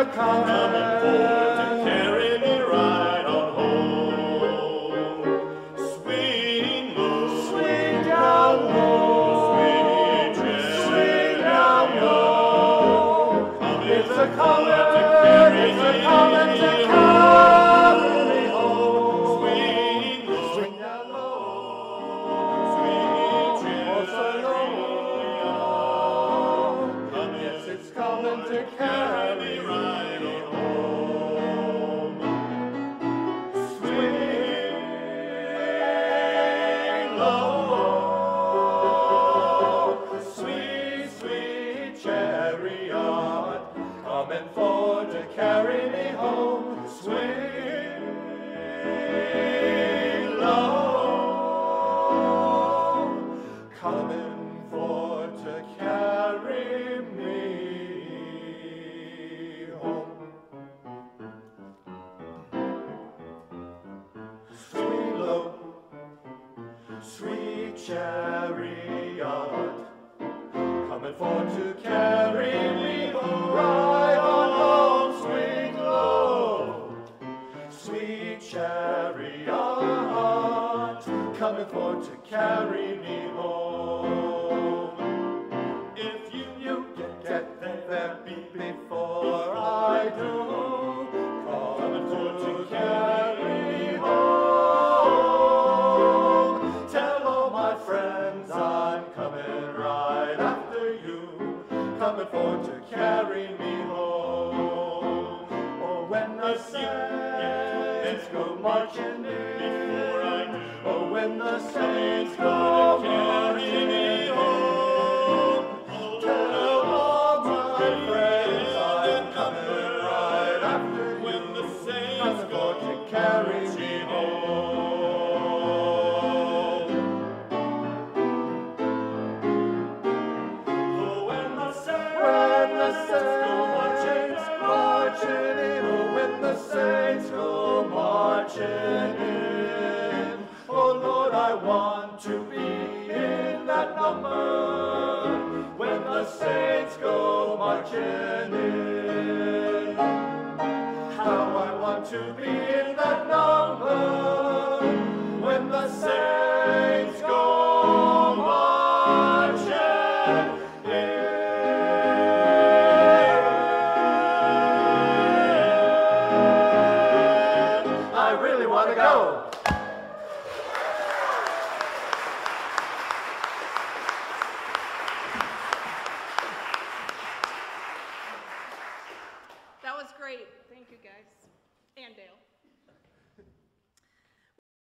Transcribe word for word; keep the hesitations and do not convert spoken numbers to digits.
coming forth to carry me right on home. Swing low, swing down low, sweet swing down low. It's a coming to carry me, it's a coming to carry me home. Swing low, swing down low, sweet chariot. Yes, it's coming to carry me right on home. Swing low, sweet, sweet chariot, coming forward to carry me home. Swing low, coming forward to carry me home. Swing low, sweet chariot, coming forward to carry me home. Right on home. Swing low, sweet chariot, coming forward to carry me home. If you, you get, get there be before I do, coming forward to carry me home. Tell all my friends I'm coming right after you, coming forward to carry me home. Oh, when the saints go marching in, before I do, oh, when the saints go marching in home, tell all my friends I'm coming right after you, when the saints go to carry me home. Oh, when the saints, when the saints go marching, marching in, oh, when the saints go marching in, oh Lord, I want to be in that number, when the saints go marching in. How I want to be in that number.